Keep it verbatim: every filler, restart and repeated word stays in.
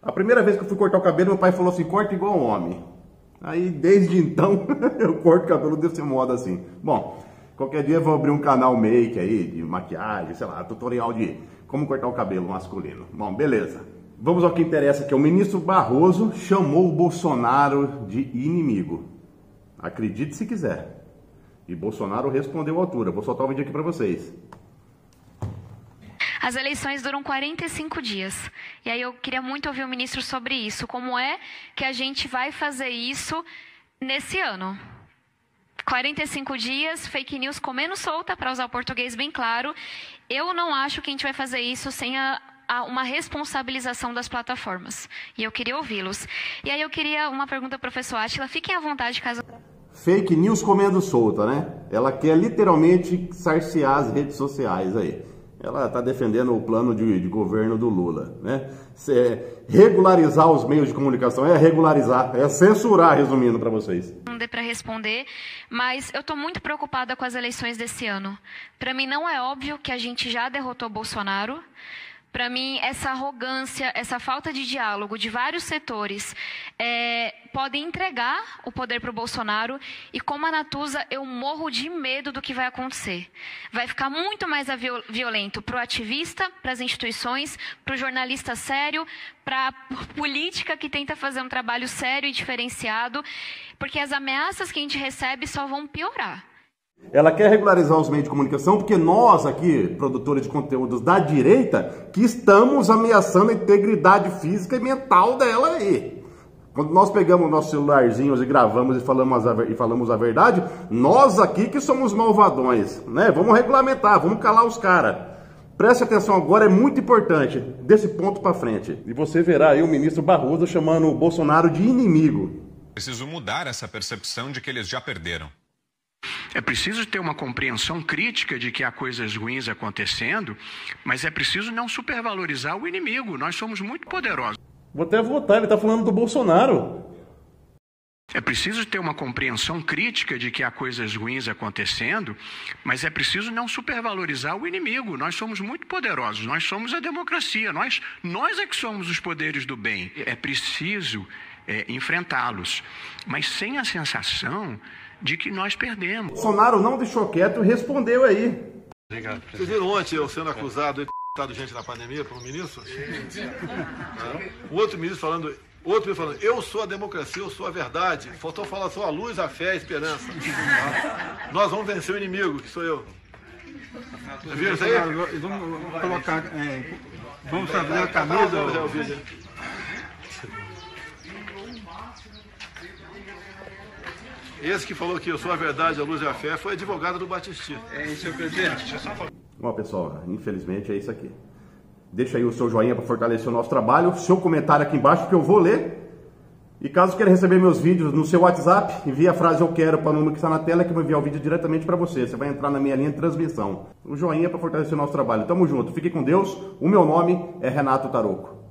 A primeira vez que eu fui cortar o cabelo, meu pai falou assim, corta igual um homem. Aí, desde então, eu corto o cabelo desse modo assim. Bom, qualquer dia eu vou abrir um canal make aí, de maquiagem, sei lá, tutorial de como cortar o cabelo masculino. Bom, beleza. Vamos ao que interessa, que é o ministro Barroso chamou o Bolsonaro de inimigo. Acredite se quiser. E Bolsonaro respondeu à altura. Vou soltar o vídeo aqui para vocês. As eleições duram quarenta e cinco dias. E aí eu queria muito ouvir o ministro sobre isso. Como é que a gente vai fazer isso nesse ano? quarenta e cinco dias, fake news comendo solta, para usar o português bem claro. Eu não acho que a gente vai fazer isso sem a, a, uma responsabilização das plataformas. E eu queria ouvi-los. E aí eu queria uma pergunta para o professor Átila. Fiquem à vontade, caso... Fake news comendo solta, né? Ela quer literalmente sarciar as redes sociais aí. Ela está defendendo o plano de, de governo do Lula, né? É regularizar os meios de comunicação, é regularizar, é censurar, resumindo para vocês. Não dê para responder, mas eu estou muito preocupada com as eleições desse ano. Para mim não é óbvio que a gente já derrotou Bolsonaro. Para mim, essa arrogância, essa falta de diálogo de vários setores é, podem entregar o poder para o Bolsonaro. E como a Natuza, eu morro de medo do que vai acontecer. Vai ficar muito mais violento para o ativista, para as instituições, para o jornalista sério, para a política que tenta fazer um trabalho sério e diferenciado, porque as ameaças que a gente recebe só vão piorar. Ela quer regularizar os meios de comunicação porque nós aqui, produtores de conteúdos da direita, que estamos ameaçando a integridade física e mental dela aí. Quando nós pegamos nossos celularzinhos e gravamos e falamos a, e falamos a verdade, nós aqui que somos malvadões, né? Vamos regulamentar, vamos calar os caras. Preste atenção agora, é muito importante, desse ponto para frente. E você verá aí o ministro Barroso chamando o Bolsonaro de inimigo. Preciso mudar essa percepção de que eles já perderam. É preciso ter uma compreensão crítica de que há coisas ruins acontecendo, mas é preciso não supervalorizar o inimigo. Nós somos muito poderosos. Vou até votar, ele está falando do Bolsonaro. É preciso ter uma compreensão crítica de que há coisas ruins acontecendo, mas é preciso não supervalorizar o inimigo. Nós somos muito poderosos, nós somos a democracia, nós, nós é que somos os poderes do bem. É preciso é, enfrentá-los, mas sem a sensação de que nós perdemos. Bolsonaro não deixou quieto e respondeu aí. Obrigado. Vocês viram ontem eu sendo acusado de ter gente na pandemia por um ministro? O outro ministro falando, outro ministro falando, eu sou a democracia, eu sou a verdade. Faltou falar só a luz, a fé, a esperança. Nós vamos vencer o inimigo, que sou eu. Vocês viram isso aí? Vamos colocar, é, vamos abrir a camisa. Já ouvi, já. Esse que falou que eu sou a verdade, a luz e a fé, foi advogado do Batistinha. É isso, senhor presidente. Bom, pessoal, infelizmente é isso aqui. Deixa aí o seu joinha para fortalecer o nosso trabalho, seu comentário aqui embaixo que eu vou ler. E caso queira receber meus vídeos no seu WhatsApp, envie a frase eu quero para o número que está na tela que eu vou enviar o vídeo diretamente para você. Você vai entrar na minha linha de transmissão. O joinha para fortalecer o nosso trabalho. Tamo junto, fique com Deus. O meu nome é Renato Taroco.